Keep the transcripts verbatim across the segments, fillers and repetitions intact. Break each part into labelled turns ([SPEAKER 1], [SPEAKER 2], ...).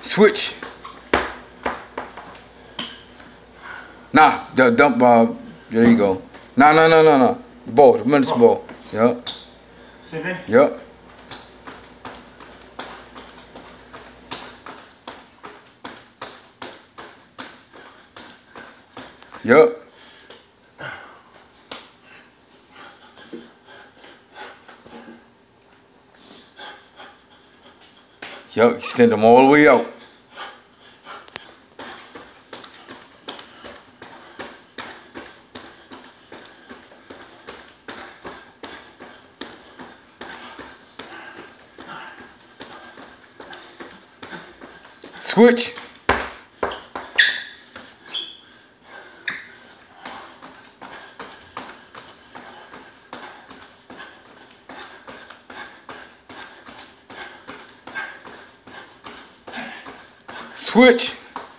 [SPEAKER 1] Switch. Nah, the dump ball. There you go. Nah, nah, nah, nah, nah. Ball, the medicine ball. Yup.
[SPEAKER 2] See there?
[SPEAKER 1] Yup. Yup. Yup, extend them all the way out. Switch. Switch.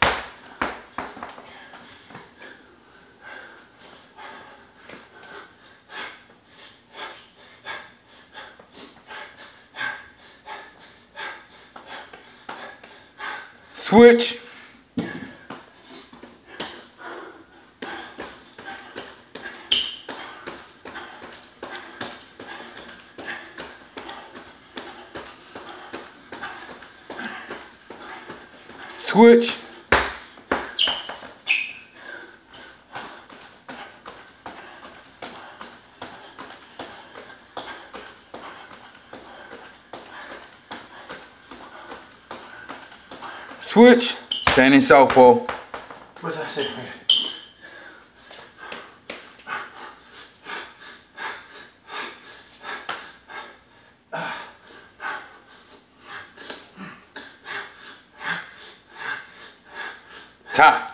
[SPEAKER 1] Switch. Switch. Switch. Standing southpaw.
[SPEAKER 2] What's that say?
[SPEAKER 1] Time.